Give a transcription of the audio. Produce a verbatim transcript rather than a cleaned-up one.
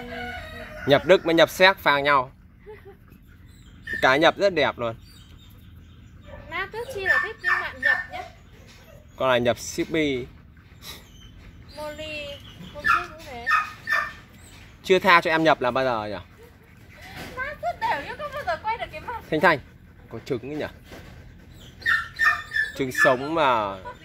Nhập Đức với nhập Séc phang nhau. Cái nhập rất đẹp luôn. Nam rất chi là thích những bạn nhập nhé. Con này nhập Shippi. Molly hôm trước cũng thế. Chưa tha cho em nhập là bao giờ nhỉ? Nam rất đều nhưng không bao giờ quay được cái mặt. Thanh Thanh có trứng ấy nhỉ? Trứng sống mà